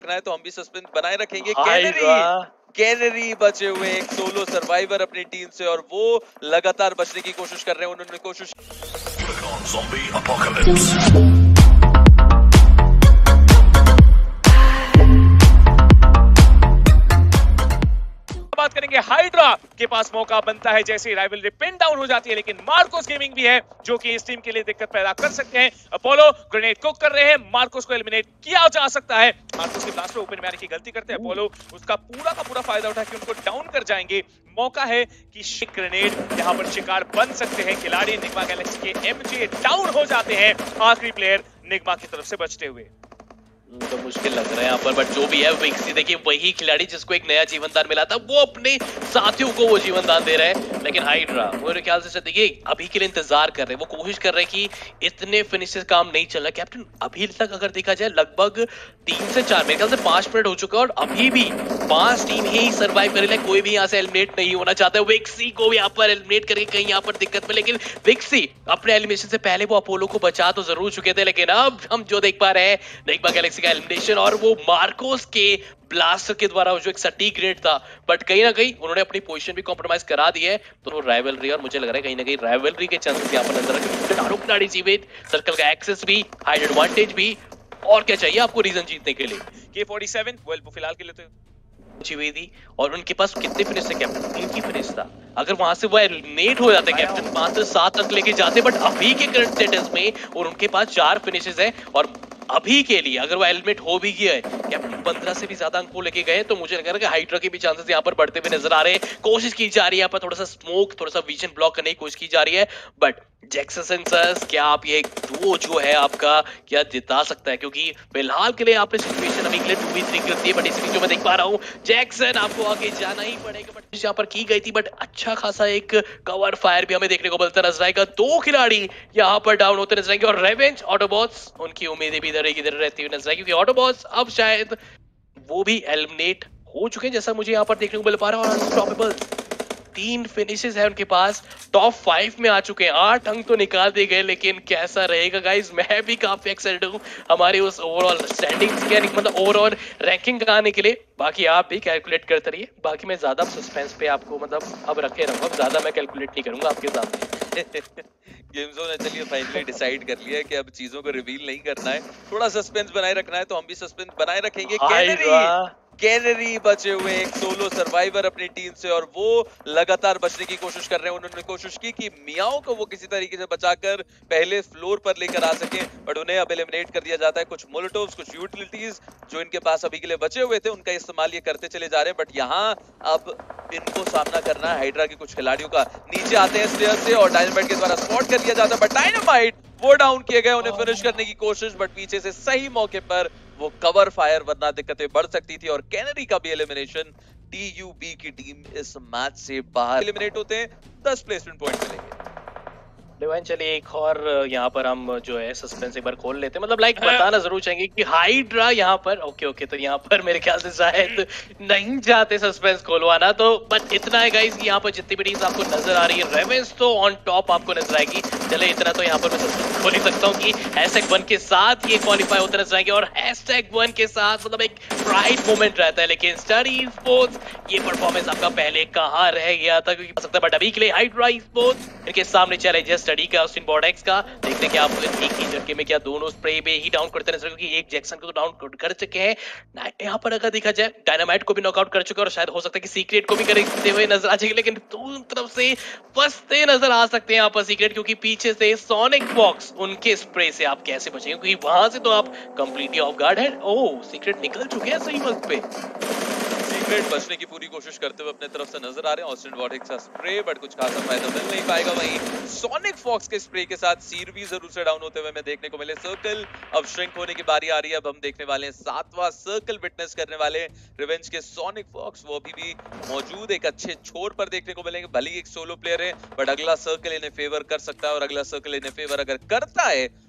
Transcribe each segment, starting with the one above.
रखना है तो हम भी सस्पेंस बनाए रखेंगे। हाइड्रा कैनरी बचे हुए एक सोलो सर्वाइवर अपनी टीम से और वो लगातार बचने की कोशिश कर रहे हैं। उन्होंने कोशिश बात करेंगे हाइड्रा के पास मौका बनता है जैसे राइवलरी पिन डाउन हो जाती है, लेकिन मार्कोस गेमिंग भी है जो कि इस टीम के लिए दिक्कत पैदा कर सकते हैं। अपोलो ग्रेनेड कुक कर रहे हैं, मार्कोस को एलिमिनेट किया जा सकता है। मार्कोस के ब्लास्ट पे ओपन में आने की गलती करते हैं अपोलो, उसका पूरा फायदा उठा के उनको डाउन कर जाएंगे। मौका है कि ग्रेनेड यहाँ पर शिकार बन सकते हैं खिलाड़ी। निग्मा गैलेक्सी के एमजे डाउन हो जाते हैं, आखिरी प्लेयर निग्मा की तरफ से बचते हुए। तो मुश्किल लग रहा है यहाँ पर, बट जो भी है विक्सी देखिए वही खिलाड़ी जिसको एक नया जीवनदान मिला था, वो अपने साथियों को वो जीवनदान दे रहा है। लेकिन हाइड्रा मेरे ख्याल से देखिए अभी के लिए इंतजार कर रहे हैं, वो कोशिश कर रहे हैं कि इतने फिनिशेस काम नहीं चल रहा। कैप्टन अभी तक अगर देखा जाए लगभग 3 से 4 मेरे ख्याल से 5 मिनट हो चुका है और अभी भी 5 टीम ही सर्वाइव कर रही है। कोई भी यहाँ से एलिमिनेट नहीं होना चाहता है। विक्सी को यहाँ पर एलिमिनेट करके कहीं यहाँ पर दिक्कत में, लेकिन विक्सी अपने एलिमिनेशन से पहले वो अपोलो को बचा तो जरूर चुके थे, लेकिन अब हम जो देख पा रहे हैं निग्मा गैलेक्सी का एलिमिनेशन और वो मार्कोस के ब्लास्टर के द्वारा जो एक सटीक ग्रेड था, बट कहीं ना कहीं उन्होंने अपनी पोजीशन भी कॉम्प्रोमाइज करा दी है। तो वो राइवलरी और मुझे लग रहा है कहीं ना कहीं राइवलरी के चांसेस यहाँ पर नजर रखें। चारों खिलाड़ी जीवित, सर्कल का एक्सेस भी, हाइड एडवांटेज भी, और क्या चाहिए आपको रीजन जीतने के लिए। K47 वेल फिलहाल के लिए तो हुई थी और उनके पास कितने फिनिश थे कैप्टन? 3 की फिनिश था। अगर वहां से वो एलिमिनेट हो जाते कैप्टन मात्र 7 अंक लेके जाते, बट अभी के करंट स्टेटस में और उनके पास 4 फिनिशेस हैं और अभी के लिए अगर वो एलिमिनेट हो भी गया है कैप्टन 15 से भी ज्यादा अंक वो लेके गए, तो मुझे लग रहा है कि हाइड्रा के भी चांसेस यहाँ पर बढ़ते हुए नजर आ रहे हैं। कोशिश की जा रही है यहाँ पर थोड़ा सा स्मोक, थोड़ा सा विजन ब्लॉक करने की कोशिश की जा रही है, बट जैक्सन सेंसर्स क्या आप ये दुओ जो है आपका क्या जिता सकता है? क्योंकि फिलहाल के लिए आपने सिचुएशन अभी के लिए 2v3 की होती है, बट इस बीच जो मैं देख पा रहा हूँ जैक्सन आपको आगे जाना ही पड़ेगा। बट यहाँ पर की गई थी, बट अच्छा खासा एक कवर फायर भी हमें देखने को मिलता नजर आएगा। 2 खिलाड़ी यहाँ पर डाउन होते नजर आएंगे और रेवेंज ऑटोबॉट्स उनकी उम्मीदें भी इधर की इधर रहती हुई नजर आएगी, क्योंकि ऑटोबॉट्स अब शायद वो भी एलिमिनेट हो चुके हैं जैसा मुझे यहाँ पर देखने को मिल पा रहा है। और अनस्टॉपेबल 3 फिनिशेस है उनके पास, टॉप 5 में आ चुके हैं। 8 अंक तो निकाल दिए गए, लेकिन कैसा रहेगा गाइस? मैं भी काफी एक्साइटेड हूँ हमारे उस ओवरऑल स्टैंडिंग्स के, मतलब ओवरऑल रैंकिंग का आने के लिए। बाकी आप भी कैलकुलेट करते रहिए, बाकी मैं ज्यादा सस्पेंस पे आपको मतलब अब रखे रहूंगा, ज्यादा मैं कैलकुलेट नहीं करूंगा आपके साथ। गेम जोन ने चलिए फाइनली डिसाइड कर लिया है कि अब चीजों को रिवील नहीं करना है, थोड़ा सस्पेंस बनाए रखना है तो हम भी सस्पेंस बनाए रखेंगे। कैनरी बचे हुए एक सोलो सर्वाइवर अपनी टीम से और वो लगातार बचने की कोशिश कर रहे हैं। उन्होंने कोशिश की कि मियाओ को वो किसी तरीके से बचाकर पहले फ्लोर पर लेकर आ सके, बट उन्हें अब एलिमिनेट कर दिया जाता है। कुछ मोलोटोव्स, कुछ यूटिलिटीज जो इनके पास अभी के लिए बचे हुए थे उनका इस्तेमाल ये करते चले जा रहे हैं, बट यहाँ अब इनको सामना करना है हाइड्रा के कुछ खिलाड़ियों का। नीचे आते हैं स्टेयर से और डायनामाइट के द्वारा स्पॉट कर दिया जाता है, बट डायनामाइट वो डाउन किए गए, उन्हें फिनिश करने की कोशिश, बट पीछे से सही मौके पर वो कवर फायर, वरना दिक्कतें बढ़ सकती थी। और कैनरी का भी एलिमिनेशन, टीयूबी की टीम इस मैच से बाहर एलिमिनेट होते हैं, 10 प्लेसमेंट पॉइंट मिलेंगे। डिवाइन चलिए एक और यहाँ पर हम जो है सस्पेंस एक बार खोल लेते हैं, मतलब लाइक बताना जरूर चाहेंगे कि हाइड्रा यहाँ पर ओके तो यहाँ पर मेरे ख्याल से शायद नहीं चाहते सस्पेंस खोलवाना, तो बट इतना है गाइस कि यहाँ पर जितनी भी टीम्स आपको नजर आ रही है रेवेंस तो ऑन टॉप आपको नजर आएगी। चले इतना तो यहाँ पर मैं सस्पेंस खोल ही सकता हूँ कि #1 के साथ ये क्वालिफाई होते नजर आएंगे और #1 के साथ मतलब एक प्राइड मोमेंट रहता है। लेकिन स्टडी स्पोर्ट्स ये परफॉर्मेंस आपका पहले कहाँ रह गया था, क्योंकि सकता है बट अभी के लिए हाइड्रा स्पोर्ट्स इनके सामने चैलेंज स्टडी का, ऑस्टिन बॉर्डेक्स का। देखते हैं कि आप एक ही झटके में क्या दोनों स्प्रे पे ही डाउन करते नजर, क्योंकि एक जैक्सन को तो डाउन कर चुके हैं। यहाँ पर अगर देखा जाए डायनामाइट को भी नॉकआउट कर चुके हैं और शायद हो सकता है कि सीक्रेट को भी करते हुए नजर आ जाएंगे, लेकिन दोनों तरफ से फंसते नजर आ सकते हैं यहाँ पर सीक्रेट, क्योंकि पीछे से सोनिक बॉक्स उनके स्प्रे से आप कैसे बचेंगे, क्योंकि वहां से तो आप कंप्लीटली ऑफ गार्ड है। ओह सीक्रेट निकल चुके हैं सही वक्त पे। सीक्रेट बचने की पूरी कोशिश करते हुए अपने तरफ से नजर आ रहे हैं। ऑस्टिन बॉर्डेक्स का स्प्रे, बट कुछ खासा फायदा मिल नहीं पाएगा। वहीं सोनिक फॉक्स के स्प्रे के साथ सीर भी जरूर से डाउन होते हुए हमें देखने को मिले। सर्कल अब श्रिंक होने की बारी आ रही है। अब हम देखने वाले हैं 7वां सर्कल विटनेस करने वाले रिवेंज के सोनिक फॉक्स, वो अभी भी मौजूद एक अच्छे छोर पर देखने को मिलेंगे। भले ही एक सोलो प्लेयर है, बट अगला सर्कल इन्हें फेवर कर सकता है और अगला सर्कल इन्हें फेवर अगर करता है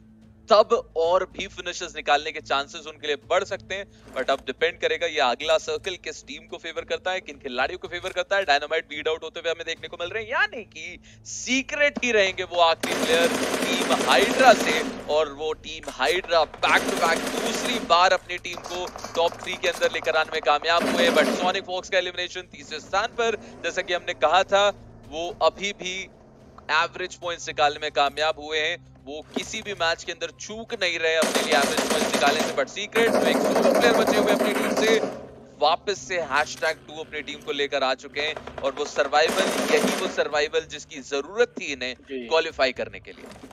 तब और भी फिनिशेस निकालने के चांसेस उनके लिए बढ़ सकते हैं। बट अब डिपेंड करेगा ये अगला सर्कल किस टीम को फेवर करता है, किन खिलाड़ियों को फेवर करता है। डायनामाइट बीट आउट होते हुए हमें देखने को मिल रहे हैं, यानी कि सीक्रेट ही रहेंगे वो आखिरी प्लेयर टीम हाइड्रा से। और वो team Hydra back to back दूसरी बार अपनी टीम को टॉप 3 के अंदर लेकर आने में कामयाब हुए। बट सोनिक फॉक्स का एलिमिनेशन तीसरे स्थान पर, जैसा कि हमने कहा था, वो अभी भी एवरेज पॉइंट्स निकालने में कामयाब हुए हैं। वो किसी भी मैच के अंदर चूक नहीं रहे अपने लिए एवरेज पॉइंट्स निकालने से। बट सीक्रेट जो एक सोलो प्लेयर बचे हुए अपनी टीम से, वापस से #2 अपनी टीम को लेकर आ चुके हैं। और वो सर्वाइवल, यही वो सर्वाइवल जिसकी जरूरत थी इन्हें क्वालिफाई करने के लिए।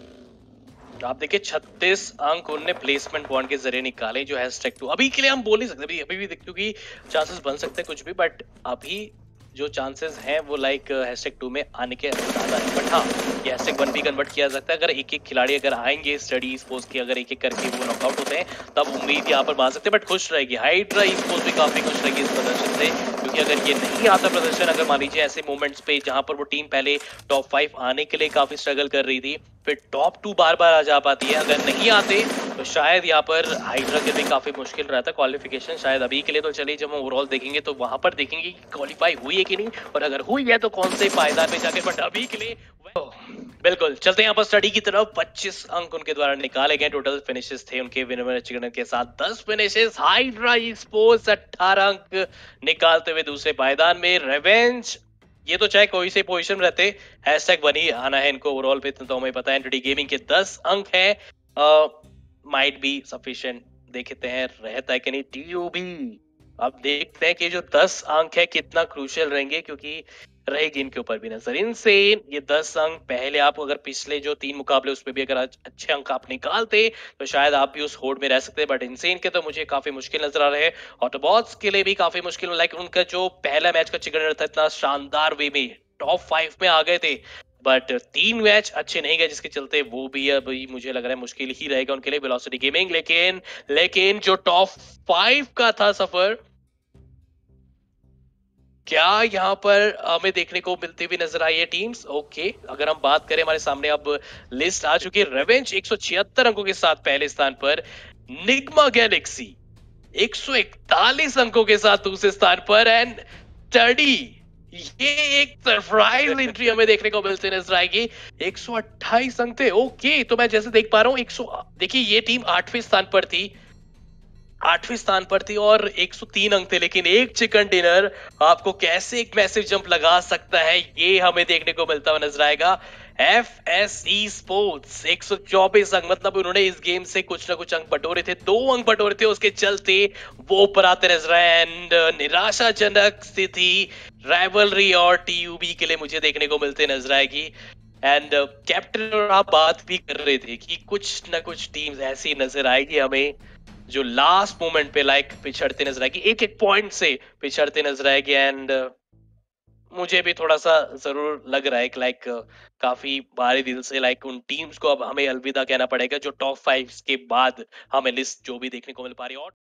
आप देखिए 36 अंक उन्होंने प्लेसमेंट बॉन्ड के जरिए निकाले, जो #2 अभी के लिए हम बोल नहीं सकते, अभी भी क्योंकि चांसेस बन सकते हैं कुछ भी, बट अभी जो चांसेस हैं वो लाइक #2 में आने के ज्यादा है। बट हाँ, ये #1 भी कन्वर्ट किया जा सकता है। अगर एक एक खिलाड़ी अगर आएंगे स्टडी स्पोर्ट्स के, अगर एक एक करके वो नॉकआउट होते हैं, तब उम्मीद यहाँ पर मान सकते हैं। बट खुश रहेगी हाइड्रा स्पोर्ट्स भी, काफी खुश रहेगी इस प्रदर्शन से, क्योंकि अगर ये नहीं आता प्रदर्शन, अगर मान लीजिए ऐसे मोमेंट्स पे जहां पर वो टीम पहले टॉप 5 आने के लिए काफी स्ट्रगल कर रही थी, फिर टॉप 2 बार बार आ जा पाती है, अगर नहीं आते तो शायद यहाँ पर हाइड्रा के लिए काफी मुश्किल रहता है क्वालिफिकेशन। शायद अभी के लिए तो चलिए, जब हम ओवरऑल देखेंगे तो वहां पर देखेंगे कि क्वालिफाई हुई है कि नहीं, और अगर हुई है तो कौन से पायदान पे जाके। बट अभी के लिए बिल्कुल चलते हैं यहाँ पर स्टडी की तरफ। 25 अंक उनके द्वारा निकाले गए, टोटल फिनिशेस थे उनके विनर चिकन के साथ 10 फिनिशेस। हाइड्रा स्पोर्ट्स 18 अंक निकालते हुए दूसरे पायदान में। रिवेंज, ये तो चाहे कोई से पोजीशन में रहते, #1 ही आना है इनको ओवरऑल पे, तो हमें पता है एनटीडी गेमिंग के 10 अंक है, माइट बी सफिशिएंट। देखते हैं रहता है कि नहीं टीयूबी। अब देखते हैं कि जो 10 अंक है कितना क्रूशियल रहेंगे, क्योंकि रहेगी इनके ऊपर भी नजर। इनसेन ये 10 अंक, पहले आप अगर पिछले जो 3 मुकाबले उसमें भी अगर अच्छे अंक आप निकालते तो शायद आप भी उस होड़ में रह सकते, बट इनसेन के तो मुझे काफी मुश्किल नजर आ रहे हैं। ऑटोबॉट्स के लिए भी काफी मुश्किल, लाइक उनका जो पहला मैच का चिकन था इतना शानदार वे में टॉप 5 में आ गए थे, बट 3 मैच अच्छे नहीं गए, जिसके चलते वो भी अभी मुझे लग रहा है मुश्किल ही रहेगा उनके लिए। वेलोसिटी गेमिंग लेकिन जो टॉप 5 का था सफर, क्या यहाँ पर हमें देखने को मिलती हुई नजर आई है टीम्स। ओके, अगर हम बात करें, हमारे सामने अब लिस्ट आ चुकी है। रेवेंज 176 अंकों के साथ पहले स्थान पर, निग्मा गैलेक्सी 141 अंकों के साथ दूसरे स्थान पर, एंड स्टडी, ये एक सरप्राइज एंट्री हमें देखने को मिलती नजर आएगी। 128 अंक थे। ओके, तो मैं जैसे देख पा रहा हूँ, देखिए ये टीम 8वें स्थान पर थी, 8वें स्थान पर थी और 103 अंक थे, लेकिन एक चिकन डिनर आपको कैसे एक मैसिव जंप लगा सकता है, ये हमें देखने को मिलता हुआ नजर आएगा। FSE स्पोर्ट्स 124 अंक, मतलब उन्होंने इस गेम से कुछ ना कुछ अंक बटोरे थे, 2 अंक बटोरे थे, उसके चलते वो ऊपर आते नजर आए। एंड निराशाजनक स्थिति राइवलरी और टीयूबी के लिए मुझे देखने को मिलते नजर आएगी। एंड कैप्टन और आप बात भी कर रहे थे कि कुछ ना कुछ टीम्स ऐसी नजर आएगी हमें जो लास्ट मोमेंट पे लाइक पिछड़ते नजर आएगी, एक एक पॉइंट से पिछड़ते नजर आएगी। एंड मुझे भी थोड़ा सा जरूर लग रहा है कि लाइक काफी भारी दिल से लाइक उन टीम्स को अब हमें अलविदा कहना पड़ेगा, जो टॉप 5 के बाद हमें लिस्ट जो भी देखने को मिल पा रही है। और